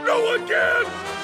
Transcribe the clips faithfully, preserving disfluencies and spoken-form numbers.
go again!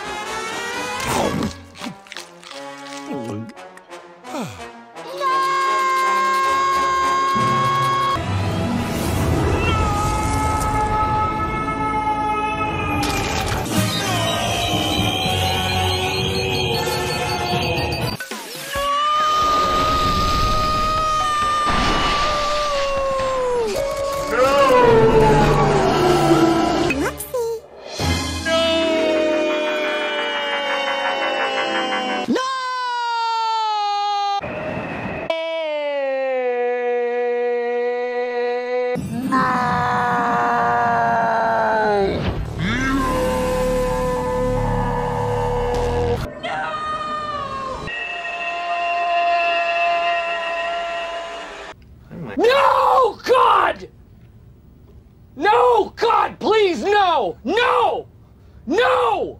No, God! No, God, please, no! No! No!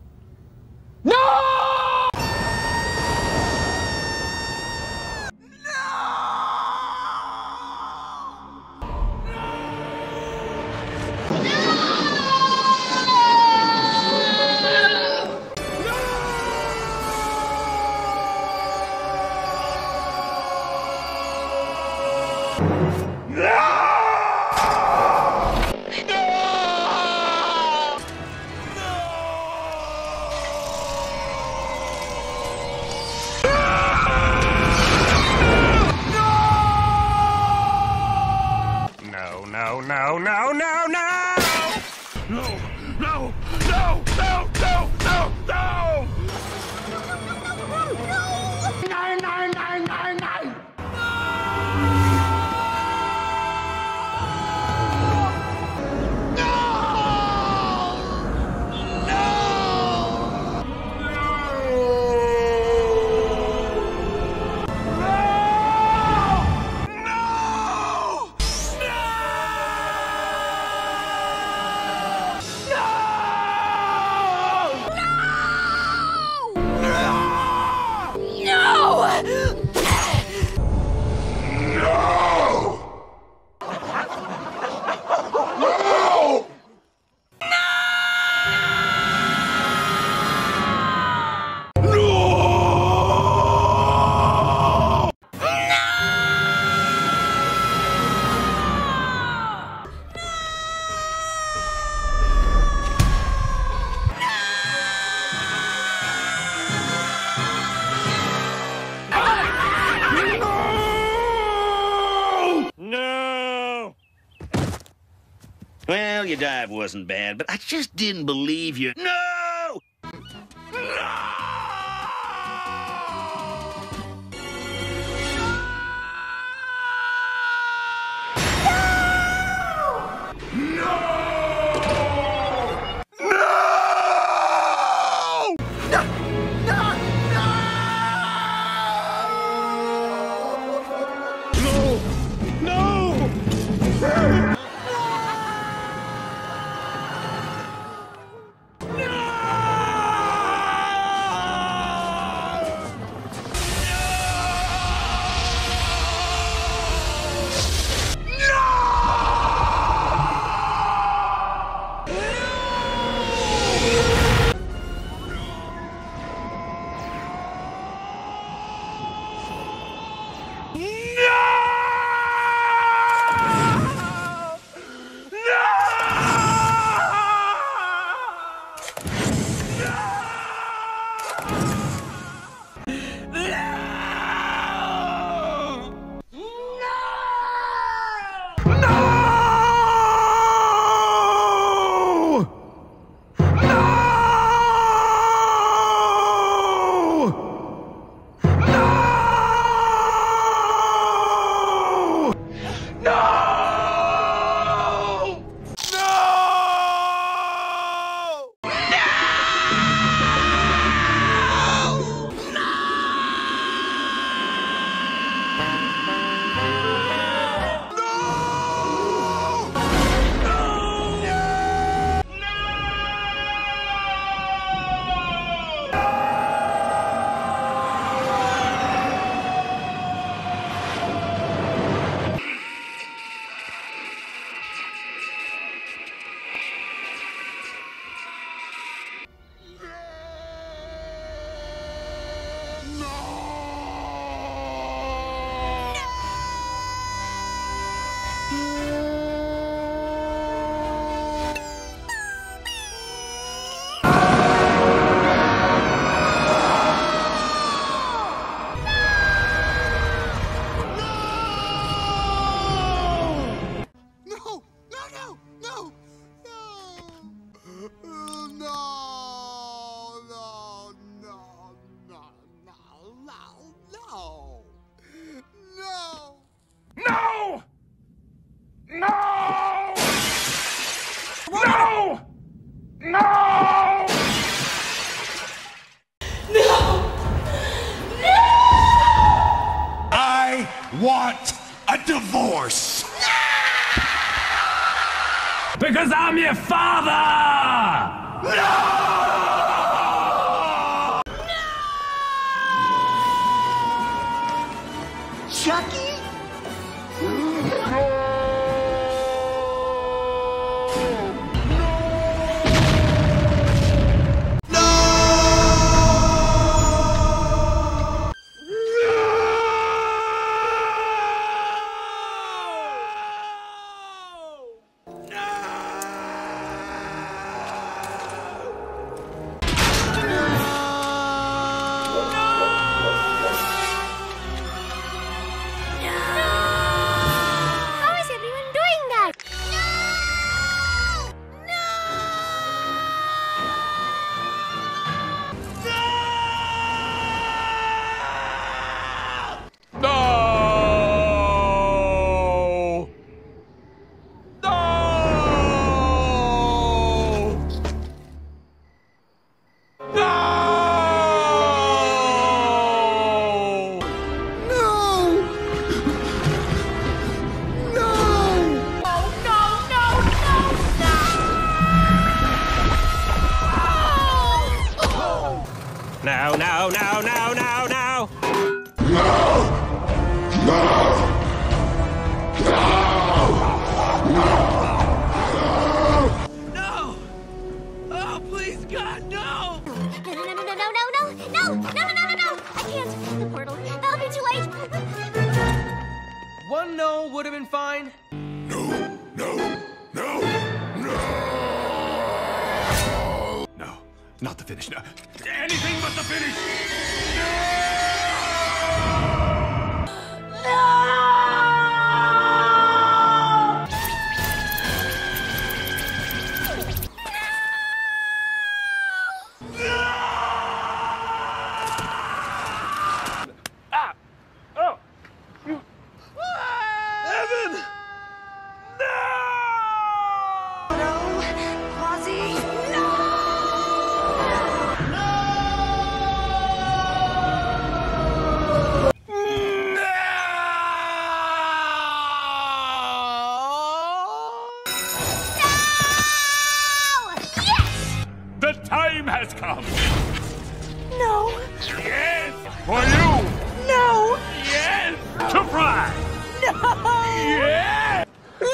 No! No, no, no, no, no! No, no, no, no, no, no, no! Nine, nine, nine, nine, nine! Well, your dive wasn't bad, but I just didn't believe you. No! No! No! I want a divorce. Because I'm your father! Chucky? Now, now, now, now, now, now! No! Oh, please, God, no! No, no, no, no, no, no, no, no, no, no, no, no, no! I can't. The portal. That'll be too late. One no would have been fine. No, no, no, no. No, not the finish. No. Anything but the finish. Ah! Oh! You... Evan! No! No, Quasi, no! The time has come! No, Yes! For you! no, Yes! To fry! no! Yes!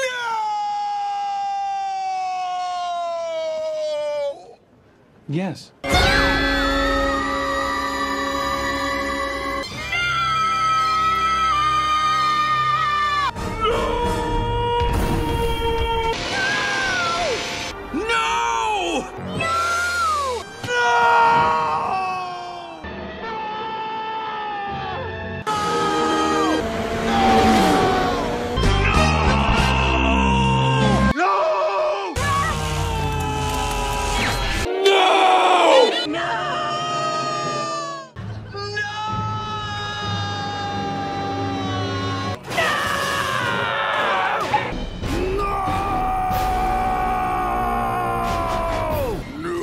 Yes. No!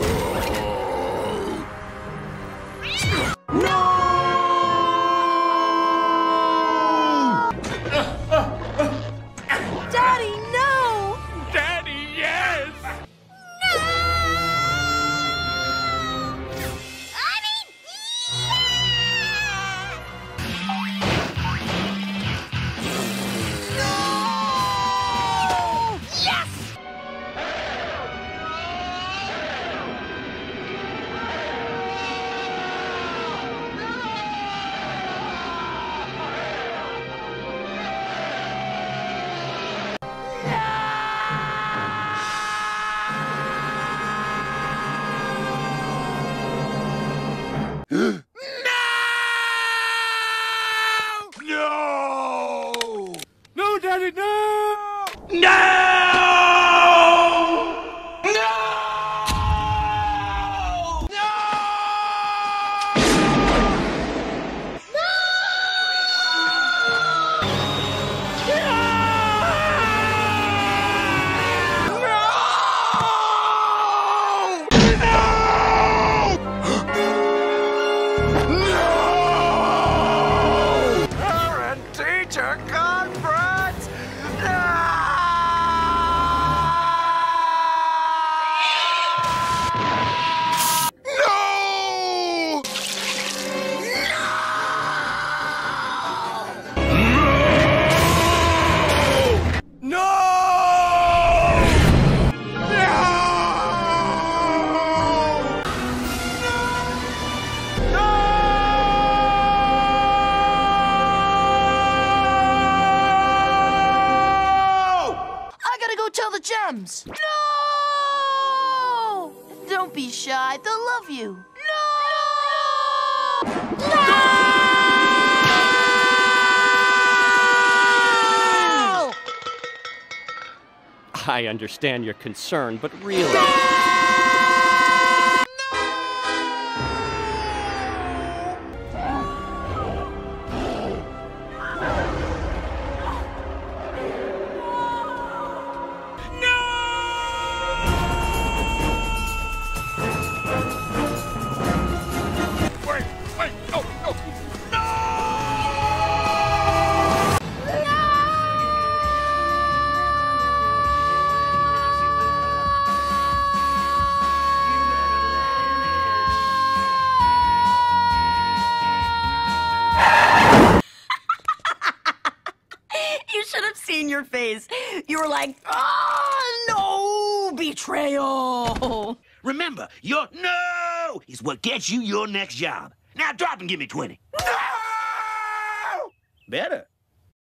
arms. No! Don't be shy. They'll love you. No! No! I understand your concern, but really... Wait, wait, no, no. You should have seen your face. You were like, ah, no, betrayal. Remember, your no is what gets you your next job. Now drop and give me twenty. No! Better.